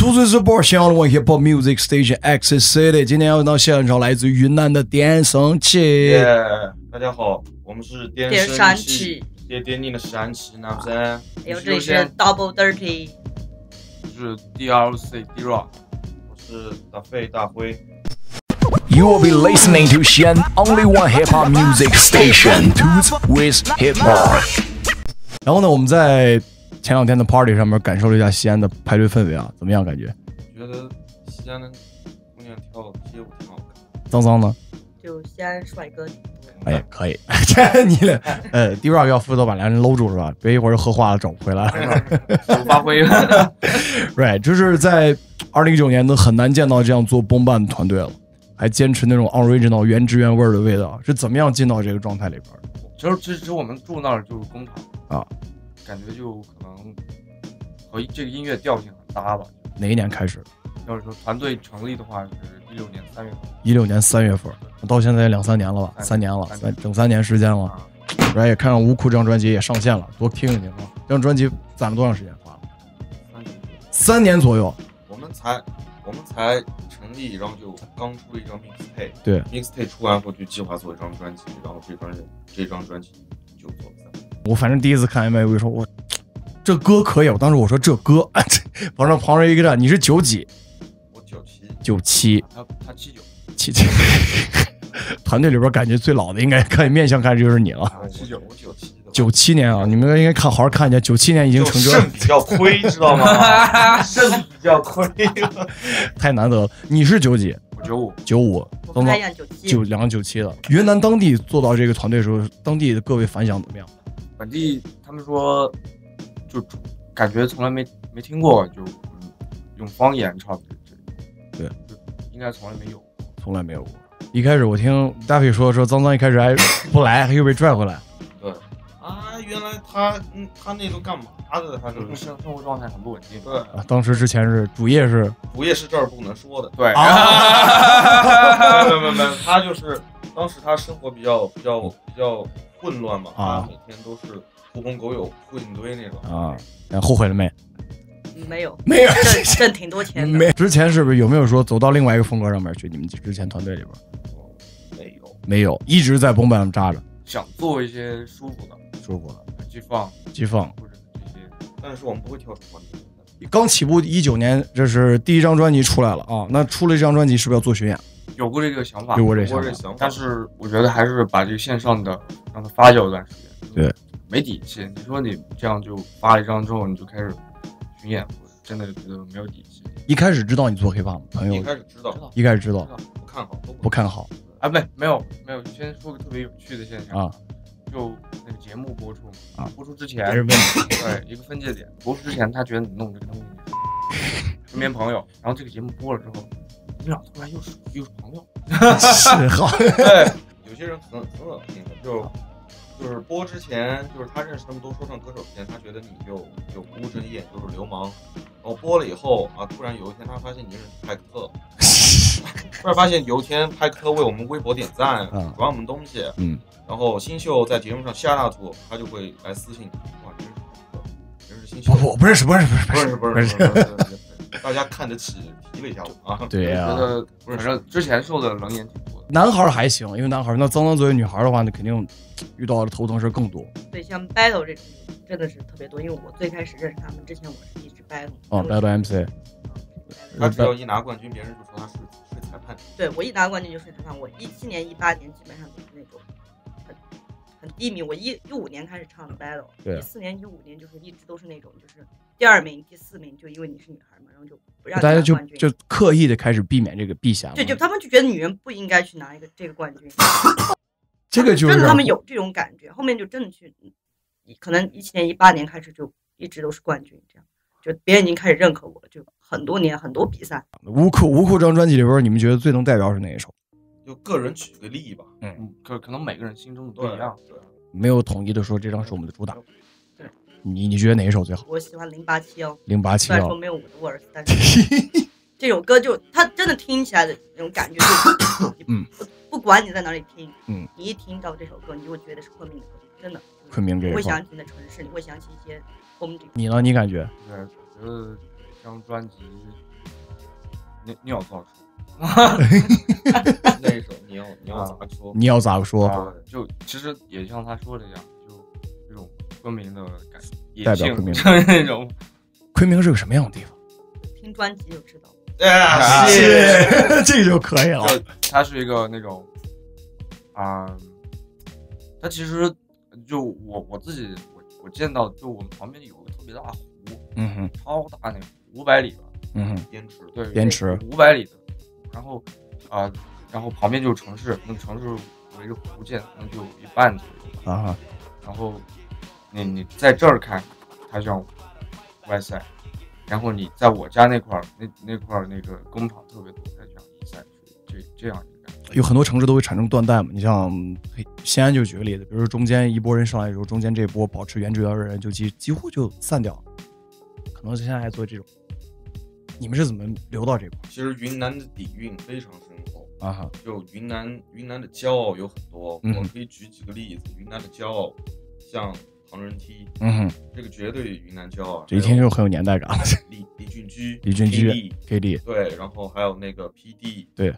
吐嘴直播，小龙 Hip Hop Music Station Access City， 今天要到现场来自于云南的电声器。 大家好，我们是电声器，电力的山器，那不是？ 还有这里是 Double Dirty， 我是 DLC D-Rock， 我是大飞大辉。 You will be listening to Xi'an only one hip hop music station, Toots with Hip Hop。然后呢，我们在前两天的 party 上面感受了一下西安的派对氛围啊，怎么样？感觉？ 觉得西安的姑娘跳街舞挺好看。 脏脏呢？ 就西安帅哥。 哎，可以，这你俩D-Rock 要负责把两人搂住是吧？别一会儿喝化了找不回来了， 发挥。 Right， 就是在2019年都很难见到这样做boom bap的团队了，还坚持那种 original 原汁原味的味道，是怎么样进到这个状态里边的？ 其实我们住那儿就是工厂啊， 感觉就可能和这个音乐调性很搭吧。 哪一年开始？ 要是说团队成立的话，是16年3月份。 16年3月份，到现在2-3年了吧？3年了，整3年时间了。然后也看到无裤这张专辑也上线了，多听一听啊！这张专辑攒了多长时间发了？3年左右。 我们才成立，然后就刚出了一张 mixtape。 对 ，mixtape 出完后就计划做一张专辑，然后这张专辑就做了3年。 我反正第一次看 MV， 我说我这歌可以，我当时我说这歌，反正旁人一个站，你是9几？ 我97。 他79。 77。团队里边感觉最老的，应该看面相看就是你了。 我97。 97年啊，你们应该看好好看一下，97年已经成这肾比较亏，知道吗？肾比较亏， 太难得了。你是9几？ 我 95。 我看一下97。 97的。云南当地做到这个团队的时候，当地的各位反响怎么样？ 本地他们说，就感觉从来没听过，就用方言唱这， 对， 应该从来没有过。 一开始我听大飞说脏脏一开始还不来，又被拽回来。 对啊，原来他那都干嘛的？他就是生活状态很不稳定。 对啊，当时之前是主业是这儿不能说的。 对没，他就是当时他生活比较混乱嘛，他每天都是狐朋狗友混一堆那种啊。后悔了没？ 没有，挣挺多钱的。 没，之前是不是有没有说走到另外一个风格上面去？你们之前团队里边没有，一直在boom bap上扎着。 想做一些舒服的激放或者这些， 但是我们不会跳出团队。 刚起步19年，这是第一张专辑出来了啊。那出了这张专辑是不是要做巡演？ 有过这个想法，但是我觉得还是把这个线上的让它发酵一段时间。 对， 没底气。你说你这样就发了一张之后，你就开始巡演，我真的觉得没有底气。 一开始知道你做 hiphop 吗？朋友一开始知道， 不看好啊？没有。先说个特别有趣的现象啊，就那个节目播出啊，播出之前对一个分界点，播出之前他觉得你弄这个东西，身边朋友，然后这个节目播了之后，你俩突然又是朋友， 是好。 对，有些人很恶心的，就是播之前，就是他认识那么多说唱歌手之前，他觉得你就不务正业，就是流氓。然后播了以后啊，突然有一天他发现你认识派克特，突然发现有一天派克特为我们微博点赞，转我们东西，然后新秀在节目上下大图，他就会来私信你，哇，你认识新秀？不认识，大家看得起提了一下我啊。 对呀， 觉得反正之前受的冷眼挺多的。 男孩还行，因为男孩那脏作为女孩的话，那肯定遇到的头疼事更多。 对，像 battle 这种真的是特别多，因为我最开始认识他们之前，我是一直 battle。 battle MC。 他只要一拿冠军，别人就说他是裁判。 对，我一拿冠军就睡裁判。我17年、18年基本上都是那种很低迷。我15年开始唱的 battle，14年、15年就是一直都是那种就是第2名、第4名，就因为你是女孩嘛，然后就不让你拿冠军， 大家就刻意的开始避免这个避嫌了。 对，就他们就觉得女人不应该去拿这个冠军。 这个就是真的他们有这种感觉，后面就真的去，可能17年、18年开始就一直都是冠军，这样就别人已经开始认可我了，就很多年很多比赛。 无裤这张专辑里边，你们觉得最能代表是哪一首？ 就个人举个例吧， 可能每个人心中的不一样， 对， 没有统一的说这张是我们的主打。对，你觉得哪一首最好？ 我喜欢087哦 ，087 虽然说没有我的 verse， 但是这首歌就它真的听起来的那种感觉，就不管你在哪里听，你一听到这首歌，你就会觉得是昆明的歌，真的。 昆明这一块， 会想起你的城市，你会想起一些风景。 你呢？你感觉？ 对，我觉得这张专辑你要咋说？ 那首你要咋说？ 你要咋说？ 就其实也像他说的一样，就这种昆明的感觉， 代表昆明那种。 昆明是个什么样的地方？ 听专辑就知道。 是这就可以了。 它是一个那种它其实就我自己我见到，就我们旁边有个特别大湖，超大那个500里吧， 滇池， 对， 滇池 500里的，然后旁边就是城市，那个城市围着湖建，可能就有一半左右吧，然后你在这儿看，它像外塞，然后你在我家那块儿，那块儿那个工厂特别多，在这样一塞，这样一个感觉。 有很多城市都会产生断代嘛，你像西安就举个例子，比如说中间一波人上来的时候，中间这波保持原汁原味的人就几乎就散掉了，可能现在还做这种。你们是怎么留到这块？ 其实云南的底蕴非常深厚就云南的骄傲有很多，我可以举几个例子。云南的骄傲，像唐人梯，这个绝对云南骄傲， 这一听就很有年代感了。 李俊居 KD， 对，然后还有那个 PD， 对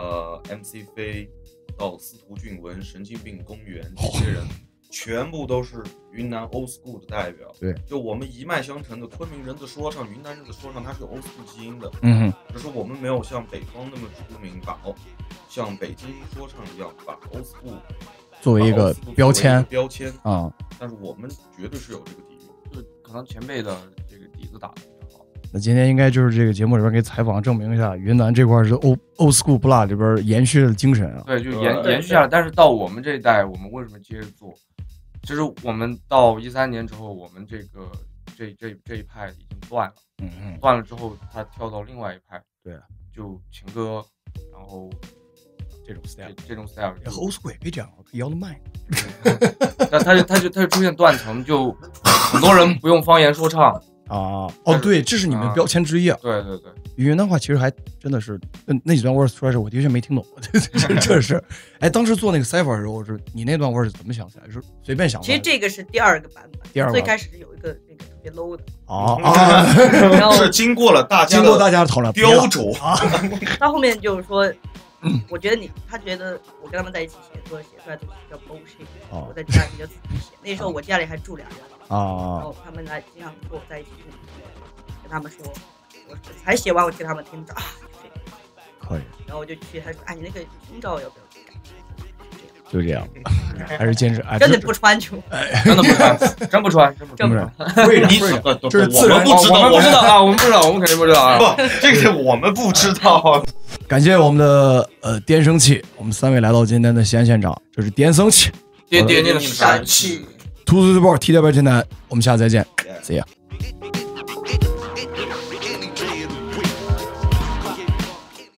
，MC 飞到司徒俊文、神经病公园，这些人全部都是云南 old school 的代表。 对， 就我们一脉相承的昆明人的说唱、云南人的说唱，它是有 old school 基因的。只是我们没有像北方那么出名，像北京说唱一样把 old school 作为一个标签但是我们绝对是有这个底蕴， 就可能前辈的这个底子打得比较好。 那今天应该就是这个节目里边给采访证明一下，云南这块是 old school 不落里边延续的精神啊。 对，就延续下来。但是到我们这一代，我们为什么接着做？其实我们到13年之后，我们这一派已经断了，断了之后，他跳到另外一派， 对， 就情歌，然后这种 style，old school 也可以这样，可以摇的慢。 那他就出现断层，就很多人不用方言说唱对，这是你们标签之一。 对， 云南话其实还真的是那几段 verse 出来的时候，我的确没听懂。这是，当时做那个 cipher 的时候，是你那段 verse 怎么想起来？是随便想的？ 其实这个是第二个版本，最开始是有一个那个特别 low 的然后是经过大家的讨论标準到后面就是说，我觉得他觉得我跟他们在一起写歌写出来的东西叫 bullshit，我在家里就自己写。那时候我家里还住2人然后他们来经常跟我在一起住，跟他们说，我才写完我给他们听着可以。 然后我就去，他说你那个胸罩要不要改？ 就这样，还是坚持。 真的不穿就， 真的不穿，真不穿。 你这是自然， 我们不知道啊，我们肯定不知道啊。 不，这个我们不知道。 感谢我们的电声器，我们3位来到今天的西安现场，这是电声器， 电的神器。 兔子日报替代版电台，我们下次再见，See ya。